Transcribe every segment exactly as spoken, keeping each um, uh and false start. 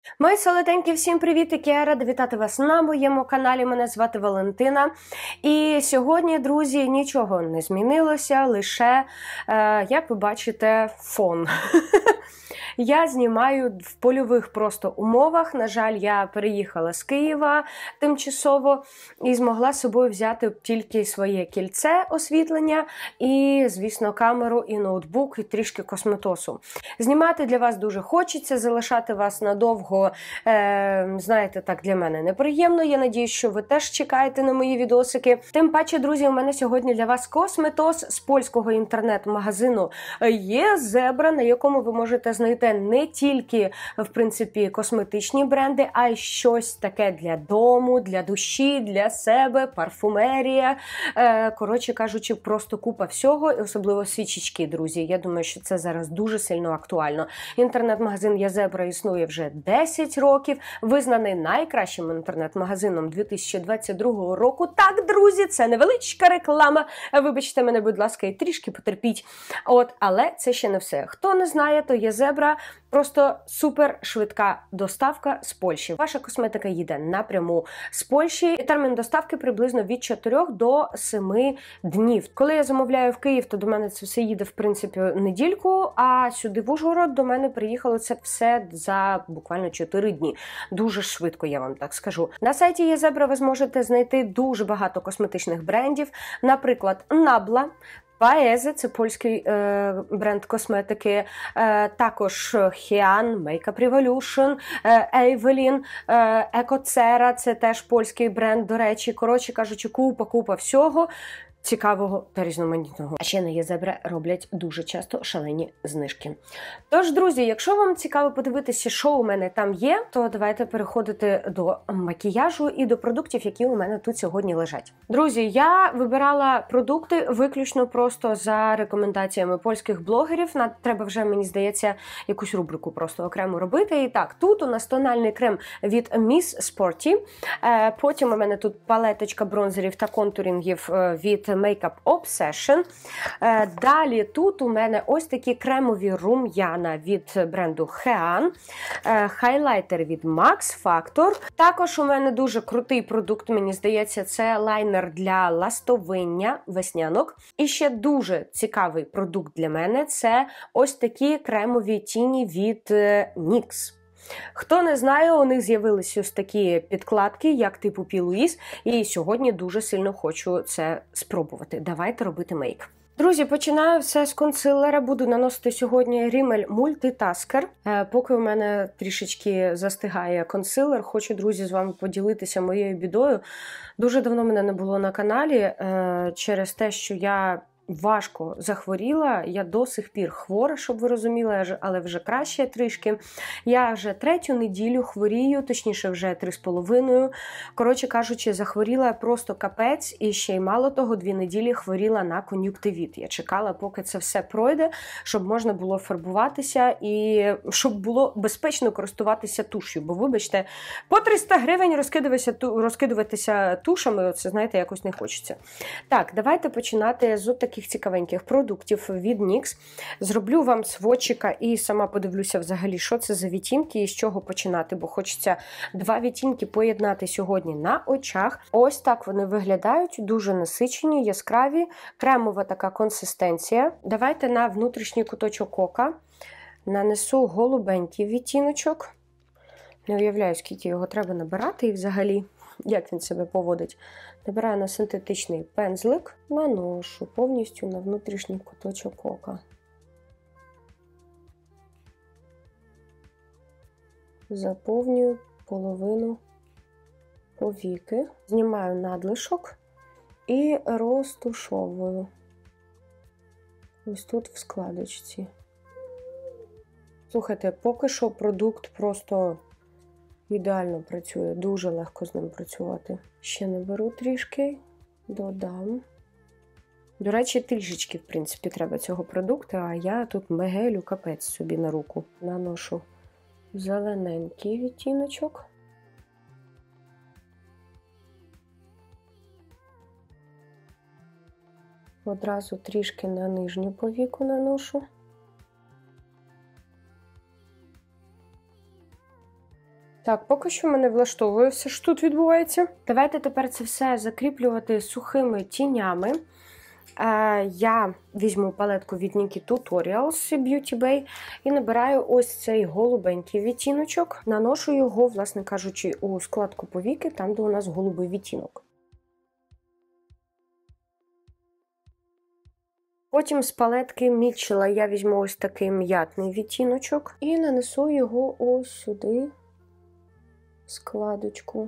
Мої солоденькі, всім привіт! Я рада вітати вас на моєму каналі. Мене звати Валентина. І сьогодні, друзі, нічого не змінилося, лише, е, як ви бачите, фон. Я знімаю в польових просто умовах. На жаль, я переїхала з Києва тимчасово і змогла з собою взяти тільки своє кільце освітлення і, звісно, камеру і ноутбук, і трішки косметосу. Знімати для вас дуже хочеться, залишати вас надовго, е, знаєте, так для мене неприємно. Я надіюсь, що ви теж чекаєте на мої відосики. Тим паче, друзі, у мене сьогодні для вас косметос з польського інтернет-магазину Єзебра, на якому ви можете знайти не тільки, в принципі, косметичні бренди, а й щось таке для дому, для душі, для себе, парфумерія. Е, коротше кажучи, просто купа всього, і особливо свічечки, друзі. Я думаю, що це зараз дуже сильно актуально. Інтернет-магазин Єзебра існує вже десять років, визнаний найкращим інтернет-магазином дві тисячі двадцять другого року. Так, друзі, це невеличка реклама. Вибачте мене, будь ласка, і трішки потерпіть. От, але це ще не все. Хто не знає, то Єзебра просто супер швидка доставка з Польщі. Ваша косметика їде напряму з Польщі. І термін доставки приблизно від чотирьох до семи днів. Коли я замовляю в Київ, то до мене це все їде, в принципі, недільку, а сюди в Ужгород до мене приїхало це все за буквально чотири дні. Дуже швидко, я вам так скажу. На сайті Єзебра ви зможете знайти дуже багато косметичних брендів, наприклад, Набла, Паезе, це польський е, бренд косметики, е, також Хіан, Makeup Revolution, Evelyn, Екоцера, це теж польський бренд, до речі. Коротше кажучи, купа-купа всього цікавого та різноманітного. А ще на Єзебра роблять дуже часто шалені знижки. Тож, друзі, якщо вам цікаво подивитися, що у мене там є, то давайте переходити до макіяжу і до продуктів, які у мене тут сьогодні лежать. Друзі, я вибирала продукти виключно просто за рекомендаціями польських блогерів. Нам треба вже, мені здається, якусь рубрику просто окремо робити. І так, тут у нас тональний крем від Miss Sporty. Потім у мене тут палеточка бронзерів та контурінгів від Makeup Obsession. Далі тут у мене ось такі кремові рум'яна від бренду Хеан. Хайлайтер від Max Factor. Також у мене дуже крутий продукт, мені здається, це лайнер для ластовиння веснянок. І ще дуже цікавий продукт для мене – це ось такі кремові тіні від нікс. Хто не знає, у них з'явилися ось такі підкладки, як типу P. Louise, і сьогодні дуже сильно хочу це спробувати. Давайте робити мейк. Друзі, починаю все з консилера. Буду наносити сьогодні Rimmel Multitasker. Е, поки у мене трішечки застигає консилер, хочу, друзі, з вами поділитися моєю бідою. Дуже давно мене не було на каналі е, через те, що я важко захворіла, я до сих пір хвора, щоб ви розуміли, але вже краще трішки. Я вже третю неділю хворію, точніше вже три з половиною. Коротше кажучи, захворіла просто капець, і ще й мало того, дві неділі хворіла на кон'юктивіт. Я чекала, поки це все пройде, щоб можна було фарбуватися і щоб було безпечно користуватися туш'ю. Бо, вибачте, по триста гривень розкидуватися, розкидуватися тушами, це, знаєте, якось не хочеться. Так, давайте починати з таких цікавеньких продуктів від нікс. Зроблю вам сводчика і сама подивлюся взагалі, що це за відтінки і з чого починати, бо хочеться два відтінки поєднати сьогодні на очах. Ось так вони виглядають, дуже насичені, яскраві, кремова така консистенція. Давайте на внутрішній куточок ока нанесу голубенький відтіночок. Не уявляю, скільки його треба набирати і взагалі, як він себе поводить. Набираю на синтетичний пензлик, наношу повністю на внутрішній куточок ока. Заповнюю половину повіки, знімаю надлишок і розтушовую. Ось тут в складочці. Слухайте, поки що продукт просто ідеально працює, дуже легко з ним працювати. Ще наберу трішки, додам. До речі, трішечки, в принципі, треба цього продукту, а я тут мегелю капець собі на руку. Наношу зелененький відтіночок. Одразу трішки на нижню повіку наношу. Так, поки що мене влаштовує все, що тут відбувається. Давайте тепер це все закріплювати сухими тінями. Е, я візьму палетку від Nikkie Tutorials Beauty Bay і набираю ось цей голубенький відтіночок. Наношу його, власне кажучи, у складку повіки, там, де у нас голубий відтінок. Потім з палетки Мітчелла я візьму ось такий м'ятний відтіночок і нанесу його ось сюди, в складочку.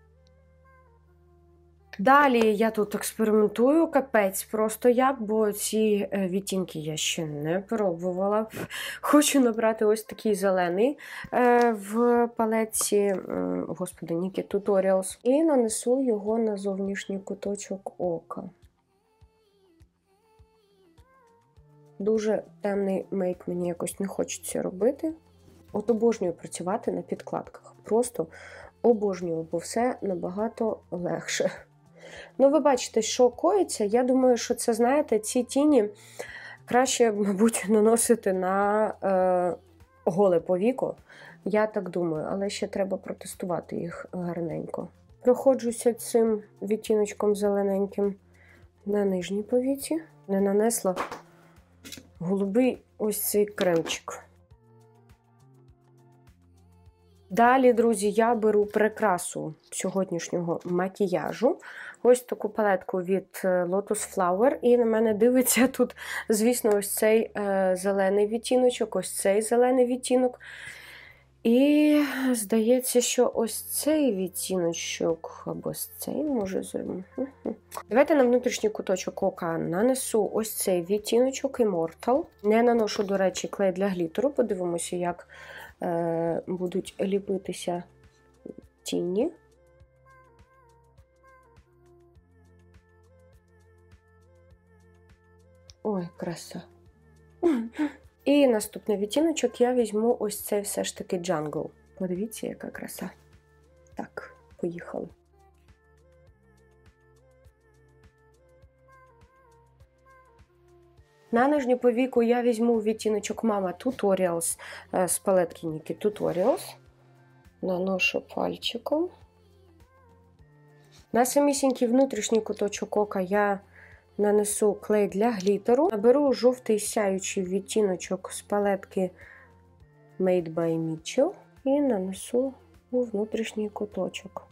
Далі я тут експериментую, капець просто як, бо ці відтінки я ще не пробувала. Хочу набрати ось такий зелений в палетці, господи, Nikkie Tutorials. І нанесу його на зовнішній куточок ока. Дуже темний мейк мені якось не хочеться робити. От обожнюю працювати на підкладках. Просто обожнюю, бо все набагато легше. Ну, ви бачите, що коїться. Я думаю, що це, знаєте, ці тіні краще, мабуть, наносити на е, голе повіко. Я так думаю, але ще треба протестувати їх гарненько. Проходжуся цим відтіночком зелененьким на нижній повіці. Не нанесла голубий ось цей кремчик. Далі, друзі, я беру прикрасу сьогоднішнього макіяжу. Ось таку палетку від Lotus Flower. І на мене дивиться тут, звісно, ось цей е, зелений відтіночок, ось цей зелений відтінок. І здається, що ось цей відтіночок, або ось цей, може, зробимо. Давайте на внутрішній куточок ока нанесу ось цей відтіночок Immortal. Не наношу, до речі, клей для глітеру. Подивимося, як е, будуть ліпитися тіні. Ой, краса. І наступний відтіночок я візьму ось цей все ж таки Jungle. Подивіться, яка краса. Так, поїхали. На нижню повіку я візьму відтіночок Mama Tutorials з палетки Nikkie Tutorials. Наношу пальчиком. На самісінький внутрішній куточок ока я нанесу клей для глітеру. Наберу жовтий сяючий відтіночок з палетки Made by Mitchell і нанесу у внутрішній куточок.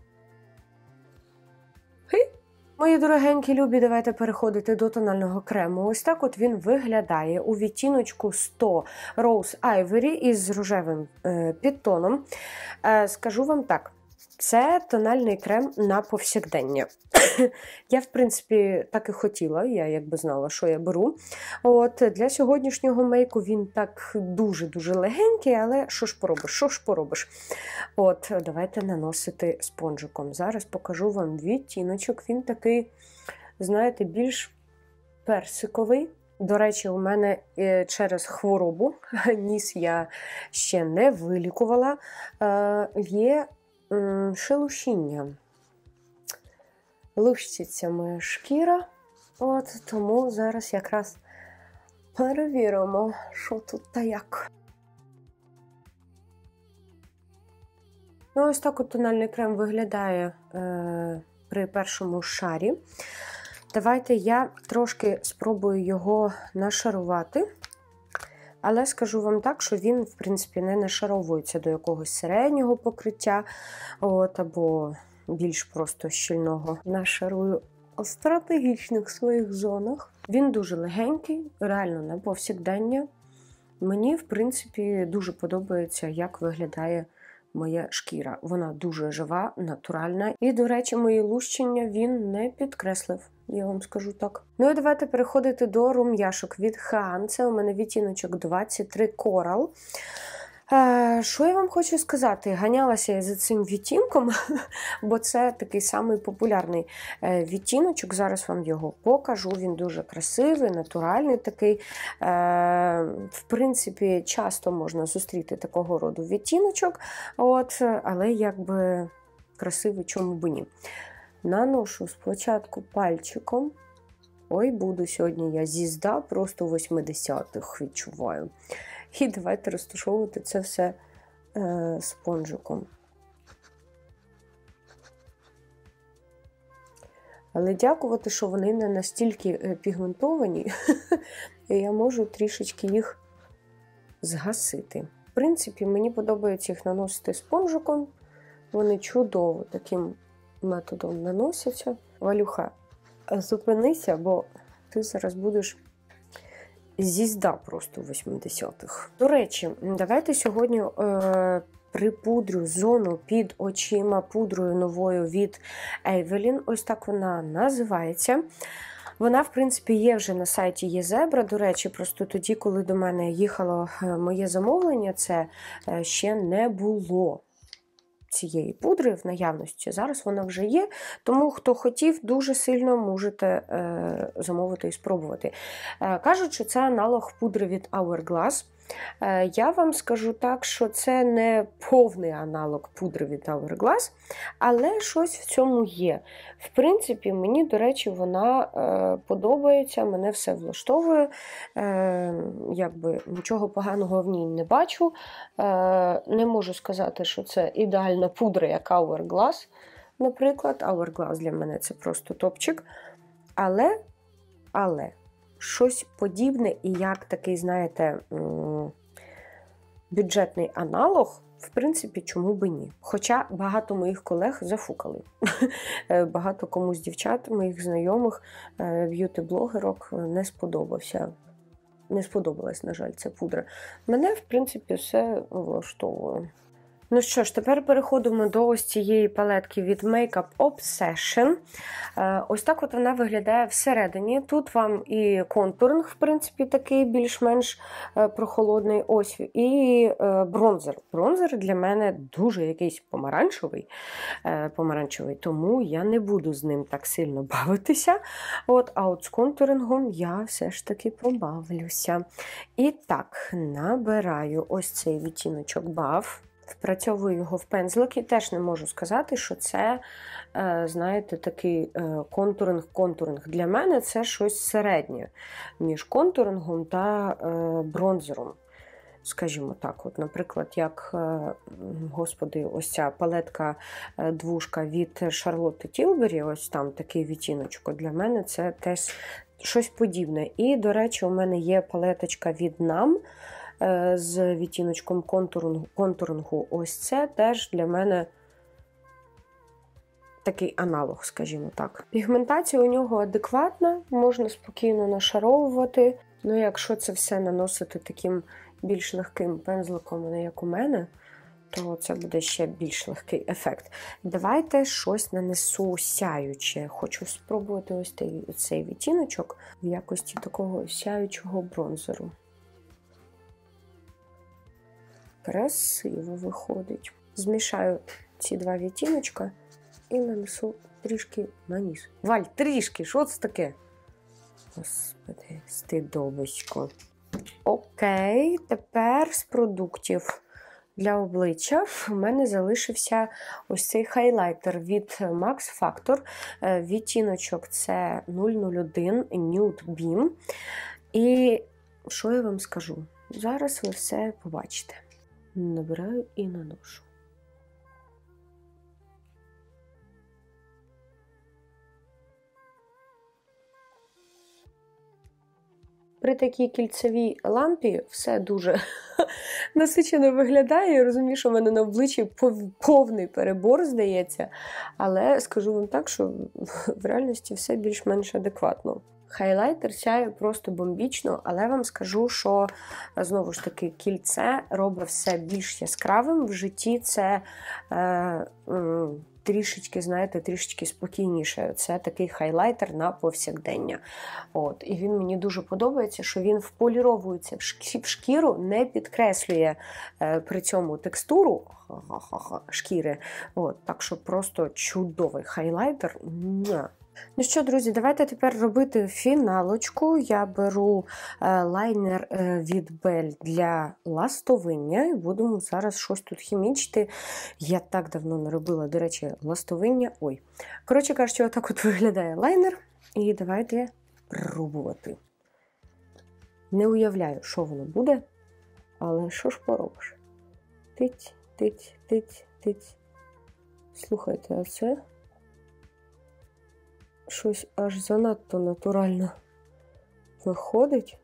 Хей! Мої дорогенькі любі, давайте переходити до тонального крему. Ось так от він виглядає у відтіночку сто Rose Ivory із рожевим е, підтоном. Е, скажу вам так. Це тональний крем на повсякдення. Я, в принципі, так і хотіла, я якби знала, що я беру. От, для сьогоднішнього мейку він так дуже-дуже легенький, але що ж поробиш, що ж поробиш. От, давайте наносити спонжиком. Зараз покажу вам відтіночок. Він такий, знаєте, більш персиковий. До речі, у мене через хворобу, ніс я ще не вилікувала, є шелушіння. Лущиться моя шкіра, от тому зараз якраз перевіримо, що тут та як. Ну, ось так от тональний крем виглядає е, при першому шарі. Давайте я трошки спробую його нашарувати. Але скажу вам так, що він, в принципі, не нашаровується до якогось середнього покриття, от, або більш просто щільного. Нашарую у стратегічних своїх зонах. Він дуже легенький, реально на повсякдення. Мені, в принципі, дуже подобається, як виглядає моя шкіра. Вона дуже жива, натуральна. І, до речі, мої лущення він не підкреслив. Я вам скажу так. Ну і давайте переходити до рум'яшок від Хан. Це у мене відтіночок двадцять три Coral. Е, що я вам хочу сказати? Ганялася я за цим відтінком, бо це такий самий популярний відтіночок. Зараз вам його покажу. Він дуже красивий, натуральний такий. Е, в принципі, часто можна зустріти такого роду відтіночок, от, але якби красивий, чому б ні. Наношу спочатку пальчиком. Ой, буду сьогодні я зізда, просто восьмидесятих відчуваю. І давайте розташовувати це все е, спонжиком. Але дякувати, що вони не настільки пігментовані, і я можу трішечки їх згасити. В принципі, мені подобається їх наносити спонжиком. Вони чудово таким методом наносяться. Валюха, зупинися, бо ти зараз будеш зізда просто восьмидесятих. До речі, давайте сьогодні е, припудрю зону під очима пудрою новою від Evelyn. Ось так вона називається. Вона, в принципі, є вже на сайті Єзебра. До речі, просто тоді, коли до мене їхало моє замовлення, це ще не було цієї пудри в наявності. Зараз вона вже є, тому хто хотів, дуже сильно можете е, замовити і спробувати. Е, кажуть, що це аналог пудри від Hourglass. Е, я вам скажу так, що це не повний аналог пудри від Hourglass, але щось в цьому є. В принципі, мені, до речі, вона е, подобається, мене все влаштовує. Е, якби нічого поганого в ній не бачу. Е, не можу сказати, що це ідеальна пудра, як Hourglass, наприклад. Hourglass для мене це просто топчик. Але, але, щось подібне і як такий, знаєте, бюджетний аналог, в принципі, чому би ні. Хоча багато моїх колег зафукали. Багато кому з дівчат, моїх знайомих, б'юті-блогерок не сподобався. Не сподобалась, на жаль, ця пудра. Мене, в принципі, все влаштовує. Ну що ж, тепер переходимо до ось цієї палетки від Makeup Obsession. Ось так от вона виглядає всередині. Тут вам і контуринг, в принципі, такий більш-менш прохолодний, ось, і бронзер. Бронзер для мене дуже якийсь помаранчевий, помаранчевий, тому я не буду з ним так сильно бавитися. От, а от з контурингом я все ж таки побавлюся. І так, набираю ось цей відтіночок Buff. Впрацьовую його в пензлик і теж не можу сказати, що це, знаєте, такий контуринг-контуринг. Для мене це щось середнє між контурингом та бронзером. Скажімо так, от, наприклад, як, господи, ось ця палетка двушка від Шарлотти Тілбері, ось там такий відтіночок, для мене це теж щось подібне. І, до речі, у мене є палеточка від нам, з відтіночком контурингу, контурингу. Ось це теж для мене такий аналог, скажімо так. Пігментація у нього адекватна, можна спокійно нашаровувати. Ну, якщо це все наносити таким більш легким пензликом, не як у мене, то це буде ще більш легкий ефект. Давайте щось нанесу сяюче. Хочу спробувати ось цей, цей відтіночок в якості такого сяючого бронзеру. Красиво виходить. Змішаю ці два відтіночка і нанесу трішки на ніс. Валь, трішки, що це таке? Господи, стидобисько. Окей, тепер з продуктів для обличчя у мене залишився ось цей хайлайтер від Max Factor. Відтіночок це нуль нуль один Nude Beam. І що я вам скажу? Зараз ви все побачите. Набираю і наношу. При такій кільцевій лампі все дуже насичено виглядає. Я розумію, що в мене на обличчі повний перебор, здається. Але скажу вам так, що в реальності все більш-менш адекватно. Хайлайтер сяє просто бомбічно, але вам скажу, що, знову ж таки, кільце робить все більш яскравим. В житті це е, е, трішечки, знаєте, трішечки спокійніше. Це такий хайлайтер на повсякдення. От. І він мені дуже подобається, що він вполіровується в шкіру, не підкреслює е, при цьому текстуру шкіри. От. Так що просто чудовий хайлайтер. Ну що, друзі, давайте тепер робити фіналочку. Я беру е, лайнер е, від Belle для ластовиння і будемо зараз щось тут хімічити. Я так давно не робила, до речі, ластовиння. Ой. Коротше кажучи, отак от виглядає лайнер. І давайте пробувати. Не уявляю, що воно буде, але що ж поробиш? Тить, тить, тить, тить. Слухайте, а це... щось аж занадто натурально виходить.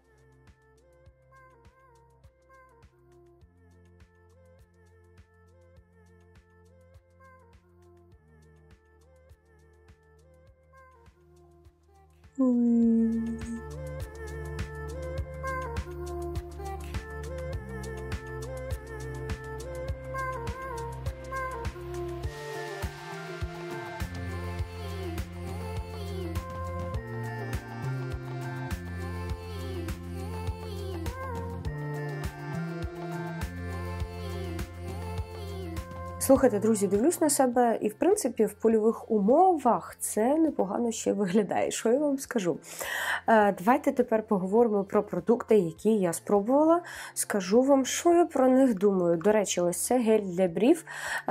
Ой. Слухайте, друзі, дивлюсь на себе і, в принципі, в польових умовах це непогано ще виглядає. Що я вам скажу? Давайте тепер поговоримо про продукти, які я спробувала. Скажу вам, що я про них думаю. До речі, ось це гель для брів,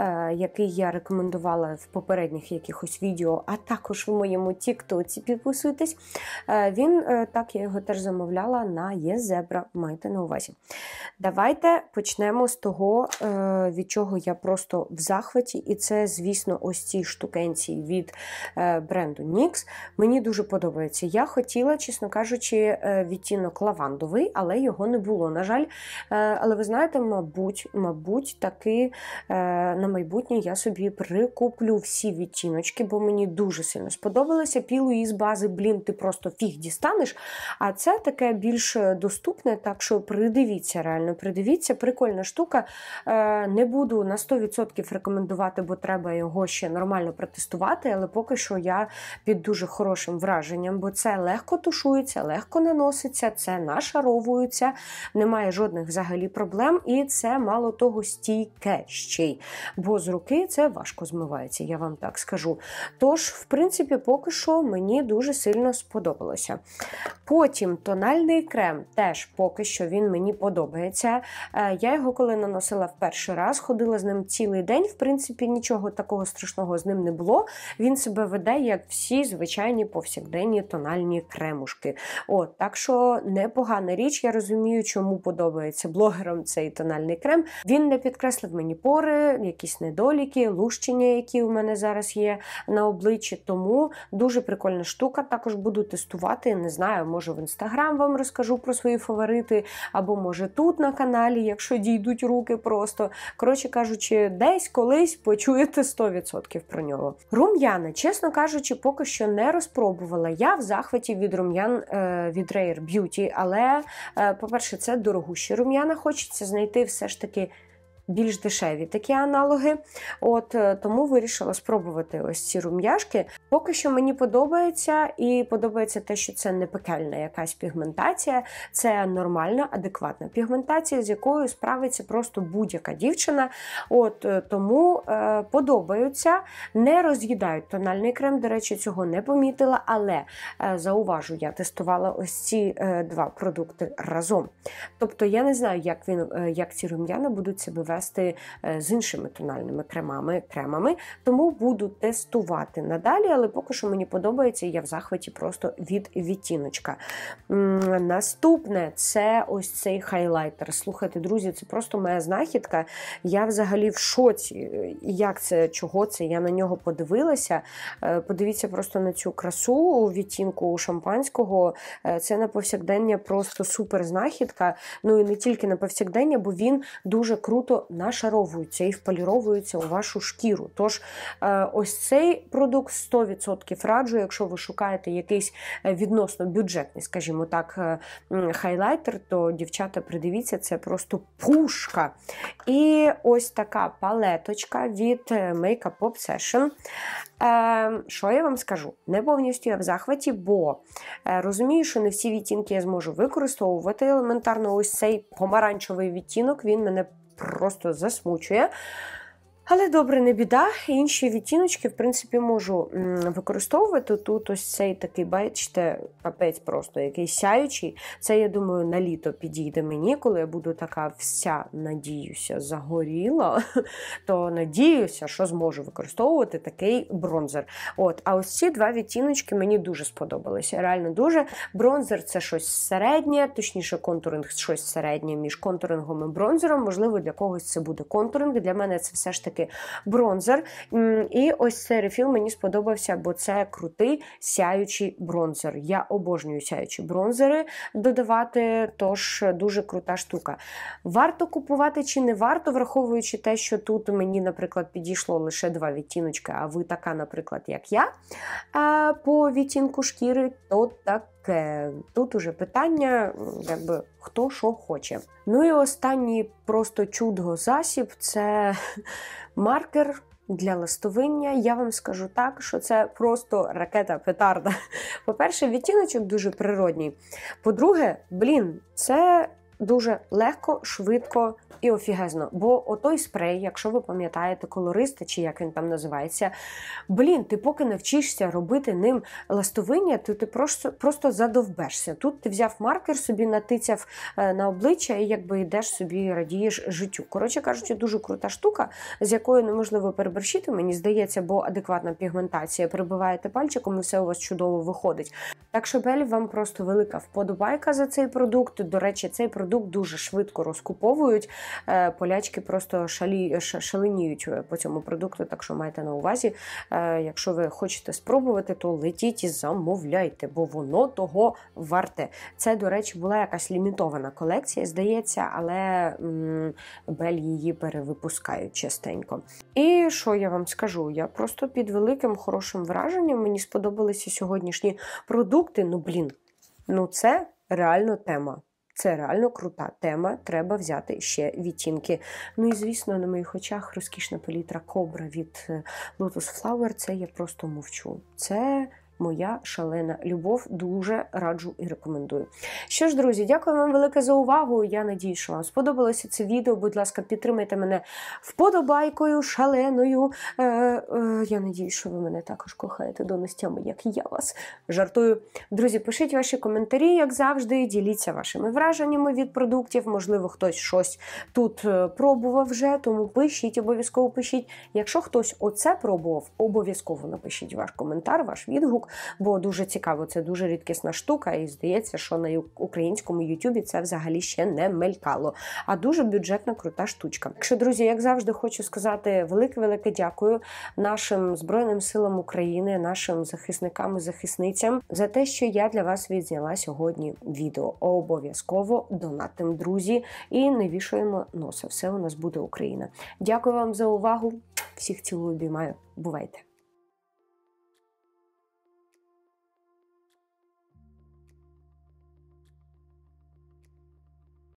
який я рекомендувала в попередніх якихось відео, а також в моєму тіктоці, підписуйтесь. Він, так, я його теж замовляла на ЄЗебра, майте на увазі. Давайте почнемо з того, від чого я просто в захваті, і це, звісно, ось ці штукенці від бренду нікс. Мені дуже подобається. Я хотіла, чесно кажучи, відтінок лавандовий, але його не було, на жаль. Але ви знаєте, мабуть, мабуть, таки на майбутнє я собі прикуплю всі відтіночки, бо мені дуже сильно сподобалося. Пілу із бази, блін, ти просто фіг дістанеш, а це таке більш доступне, так що придивіться, реально придивіться, прикольна штука. Не буду на сто відсотків рекомендувати, бо треба його ще нормально протестувати, але поки що я під дуже хорошим враженням, бо це легко тушується, легко наноситься, це нашаровується, немає жодних взагалі проблем, і це, мало того, стійке ще й, бо з руки це важко змивається, я вам так скажу. Тож, в принципі, поки що мені дуже сильно сподобалося. Потім тональний крем, теж поки що він мені подобається. Я його коли наносила в перший раз, ходила з ним цілий день, в принципі, нічого такого страшного з ним не було. Він себе веде, як всі звичайні повсякденні тональні кремушки. От, так що непогана річ, я розумію, чому подобається блогерам цей тональний крем. Він не підкреслив мені пори, якісь недоліки, лущення, які у мене зараз є на обличчі, тому дуже прикольна штука. Також буду тестувати, не знаю, може в інстаграм вам розкажу про свої фаворити, або може тут на каналі, якщо дійдуть руки просто. Коротше кажучи, десь колись почуєте сто відсотків про нього. Рум'яна, чесно кажучи, поки що не розпробувала. Я в захваті від рум'ян е, від Rare Beauty, але, е, по-перше, це дорогущі рум'яна, хочеться знайти все ж таки більш дешеві такі аналоги. От, тому вирішила спробувати ось ці рум'яшки. Поки що мені подобається, і подобається те, що це не пекельна якась пігментація, це нормальна, адекватна пігментація, з якою справиться просто будь-яка дівчина. От, тому е, подобаються, не роз'їдають тональний крем, до речі, цього не помітила, але е, зауважу, я тестувала ось ці е, два продукти разом. Тобто я не знаю, як, він, е, як ці рум'яна будуть себе вести з іншими тональними кремами, кремами, тому буду тестувати надалі, але поки що мені подобається, я в захваті просто від відтіночка. Наступне – це ось цей хайлайтер. Слухайте, друзі, це просто моя знахідка. Я взагалі в шоці. Як це, чого це? Я на нього подивилася. Подивіться просто на цю красу у відтінку шампанського. Це на повсякдення просто супер знахідка. Ну і не тільки на повсякдення, бо він дуже круто нашаровуються і вполіровуються у вашу шкіру. Тож ось цей продукт сто відсотків раджу, якщо ви шукаєте якийсь відносно бюджетний, скажімо так, хайлайтер, то, дівчата, придивіться, це просто пушка. І ось така палеточка від Makeup Obsession. Що я вам скажу? Не повністю я в захваті, бо розумію, що не всі відтінки я зможу використовувати. Елементарно ось цей помаранчевий відтінок, він мене просто засмучує. Але добре, не біда. Інші відтіночки, в принципі, можу використовувати. Тут ось цей такий, бачите, капець просто, який сяючий. Це, я думаю, на літо підійде мені, коли я буду така вся, надіюся, загоріла, то надіюся, що зможу використовувати такий бронзер. От, а ось ці два відтіночки мені дуже сподобалися. Реально дуже. Бронзер – це щось середнє, точніше, контуринг – щось середнє між контурингом і бронзером. Можливо, для когось це буде контуринг. Для мене це все ж таки знайти бронзер. І ось цей рефіл мені сподобався, бо це крутий сяючий бронзер. Я обожнюю сяючі бронзери додавати, тож дуже крута штука. Варто купувати чи не варто, враховуючи те, що тут мені, наприклад, підійшло лише два відтіночки, а ви така, наприклад, як я, по відтінку шкіри, то таке. Тут уже питання, якби, хто що хоче. Ну і останній просто чудо засіб – це маркер для ластовиння. Я вам скажу так, що це просто ракета-петарда. По-перше, відтіночок дуже природній. По-друге, блін, це дуже легко, швидко і офігезно. Бо отой спрей, якщо ви пам'ятаєте, колориста, чи як він там називається, блін, ти поки навчишся робити ним ластовиння, то ти просто, просто задовбешся. Тут ти взяв маркер, собі натицяв на обличчя і якби йдеш собі, радієш життю. Коротше кажучи, дуже крута штука, з якою неможливо переборщити, мені здається, бо адекватна пігментація. Прибиваєте пальчиком і все у вас чудово виходить. Так що, Бель, вам просто велика вподобайка за цей продукт. До речі, цей продукт дуже швидко розкуповують. Полячки просто шалі, шаленіють по цьому продукту, так що майте на увазі. Якщо ви хочете спробувати, то летіть і замовляйте, бо воно того варте. Це, до речі, була якась лімітована колекція, здається, але м, Бель її перевипускають частенько. І що я вам скажу? Я просто під великим хорошим враженням, мені сподобалися сьогоднішні продукти. Ну, блін, ну це реально тема. Це реально крута тема, треба взяти ще відтінки. Ну і, звісно, на моїх очах розкішна палітра Кобра від Lotus Flower, це я просто мовчу. Це моя шалена любов, дуже раджу і рекомендую. Що ж, друзі, дякую вам велике за увагу. Я надію, що вам сподобалося це відео. Будь ласка, підтримайте мене вподобайкою, шаленою. Е, е, я надію, що ви мене також кохаєте донестями, як і я вас. Жартую. Друзі, пишіть ваші коментарі, як завжди, діліться вашими враженнями від продуктів. Можливо, хтось щось тут пробував вже, тому пишіть, обов'язково пишіть. Якщо хтось оце пробував, обов'язково напишіть ваш коментар, ваш відгук. Бо дуже цікаво, це дуже рідкісна штука, і здається, що на українському ютубі це взагалі ще не мелькало. А дуже бюджетна, крута штучка. Так що, друзі, як завжди, хочу сказати велике-велике дякую нашим Збройним силам України, нашим захисникам і захисницям за те, що я для вас відзняла сьогодні відео. Обов'язково донатим, друзі, і не вішаємо носа. Все у нас буде Україна. Дякую вам за увагу. Всіх цілую, обіймаю. Бувайте!